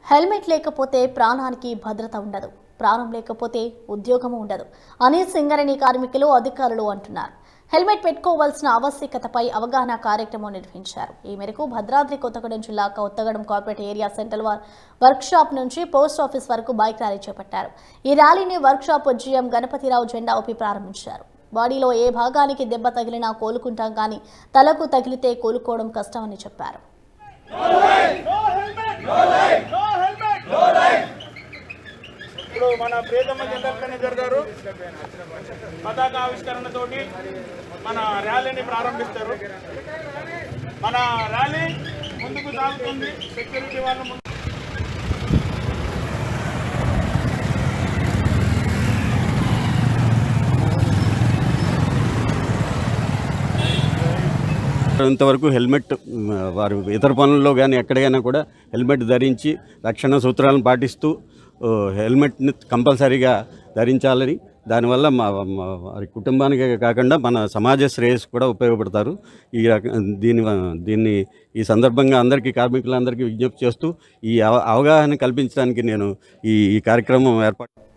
Helmet లేకపోతే ప్రాణానికి భద్రత ఉండదు, ప్రాణం లేకపోతే ఉద్యోగము ఉండదు అని సింగరేణి కార్మికులు అధికారులు అంటున్నారు. హెల్మెట్ పెట్టుకోవాల్సిన ఆవశ్యకతపై అవగాహన కార్యక్రమం నిర్వహించారు. ఈ మేరకు భద్రాద్రి కొత్తగూడెం జిల్లా Kothagudem corporate area central workshop నుంచి పోస్ట్ ఆఫీస్ వరకు బైక్ ర్యాలీ చేపట్టారు. ఈ ర్యాలీని వర్క్ షాప్ జీఎం గణపతిరావు జెండా ఊపి ప్రారంభించారు. బాడీలో ఏ భాగానికి దెబ్బ తగిలినా కోలుకుంటాం కానీ తలకు తగిలితే కోలుకోవడం కష్టమని చెప్పారు. ఇప్పుడు మన ప్రియతమ జనరల్ మేనేజర్ గారు పతాక ఆవిష్కరణతోటి మన ర్యాలీని ప్రారంభిస్తారు. మన ర్యాలీ ముందుకు సాగుతుంది. సెక్యూరిటీ వాళ్ళు ఇంతవరకు హెల్మెట్ వారు ఇతర పనుల్లో కానీ ఎక్కడికైనా కూడా హెల్మెట్ ధరించి రక్షణ సూత్రాలను పాటిస్తూ హెల్మెట్ని కంపల్సరీగా ధరించాలని, దానివల్ల వారి కుటుంబానికి కాకుండా మన సమాజ శ్రేయస్సు కూడా ఉపయోగపడతారు. దీన్ని ఈ సందర్భంగా అందరికీ కార్మికులందరికీ విజ్ఞప్తి చేస్తూ ఈ అవగాహన కల్పించడానికి నేను ఈ కార్యక్రమం ఏర్పాటు